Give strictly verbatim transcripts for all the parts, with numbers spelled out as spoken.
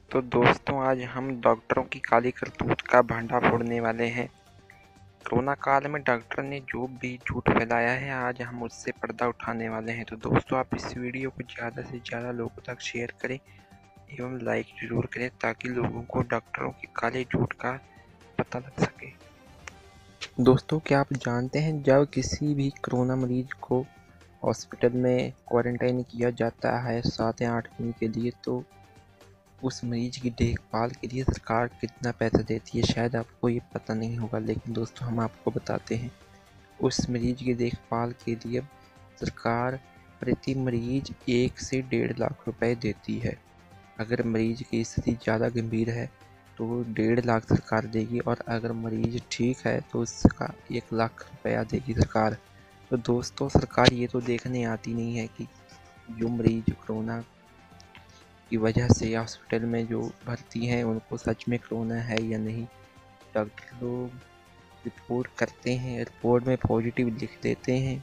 तो दोस्तों आज हम डॉक्टरों की काली करतूत का भंडा फोड़ने वाले हैं। कोरोना काल में डॉक्टर ने जो भी झूठ फैलाया है आज हम उससे पर्दा उठाने वाले हैं। तो दोस्तों आप इस वीडियो को ज़्यादा से ज़्यादा लोगों तक शेयर करें एवं लाइक जरूर करें ताकि लोगों को डॉक्टरों के काले झूठ का पता लग सके। दोस्तों क्या आप जानते हैं जब किसी भी कोरोना मरीज को हॉस्पिटल में क्वारंटाइन किया जाता है सात या आठ दिन के लिए, तो उस मरीज की देखभाल के लिए सरकार कितना पैसा देती है शायद आपको ये पता नहीं होगा, लेकिन दोस्तों हम आपको बताते हैं। उस मरीज की देखभाल के लिए सरकार प्रति मरीज एक से डेढ़ लाख रुपए देती है। अगर मरीज की स्थिति ज़्यादा गंभीर है तो डेढ़ लाख सरकार देगी और अगर मरीज ठीक है तो उसका एक लाख रुपया देगी सरकार। तो दोस्तों सरकार ये तो देखने आती नहीं है कि जो मरीज कोरोना की वजह से हॉस्पिटल में जो भर्ती हैं उनको सच में कोरोना है या नहीं। डॉक्टर लोग रिपोर्ट करते हैं, रिपोर्ट में पॉजिटिव लिख देते हैं।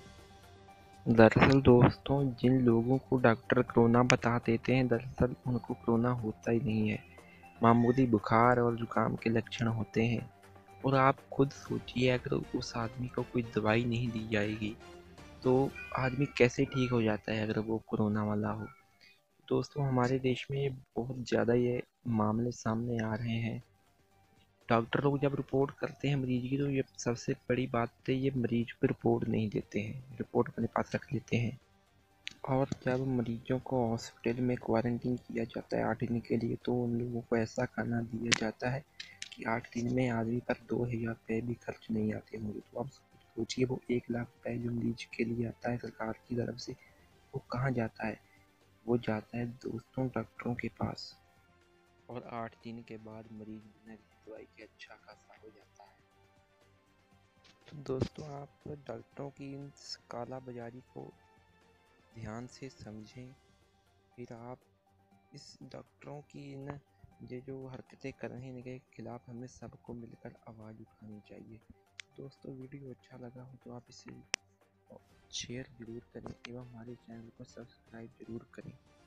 दरअसल दोस्तों जिन लोगों को डॉक्टर कोरोना बता देते हैं दरअसल उनको कोरोना होता ही नहीं है, मामूली बुखार और जुकाम के लक्षण होते हैं। और आप खुद सोचिए अगर उस आदमी को कोई दवाई नहीं दी जाएगी तो आदमी कैसे ठीक हो जाता है अगर वो कोरोना वाला हो। दोस्तों हमारे देश में बहुत ज़्यादा ये मामले सामने आ रहे हैं। डॉक्टर लोग जब रिपोर्ट करते हैं मरीज की तो ये सबसे बड़ी बात है ये मरीज को रिपोर्ट नहीं देते हैं, रिपोर्ट अपने पास रख लेते हैं। और जब मरीजों को हॉस्पिटल में क्वारंटीन किया जाता है आठ दिन के लिए तो उन लोगों को ऐसा खाना दिया जाता है कि आठ दिन में आदमी पर दो हज़ार रुपये भी खर्च नहीं आते होंगे। तो आप सोचिए वो एक लाख रुपये जो मरीज के लिए आता है सरकार की तरफ से वो कहाँ जाता है। वो जाता है दोस्तों डॉक्टरों के पास और आठ दिन के बाद मरीज बिना दवाई के अच्छा खासा हो जाता है। तो दोस्तों आप डॉक्टरों की इन काला बाजारी को ध्यान से समझें, फिर आप इस डॉक्टरों की इन ये जो हरकतें कर रहे हैं इनके खिलाफ हमें सबको मिलकर आवाज़ उठानी चाहिए। दोस्तों वीडियो अच्छा लगा हो तो आप इसे शेयर ज़रूर करें एवं हमारे चैनल को सब्सक्राइब ज़रूर करें।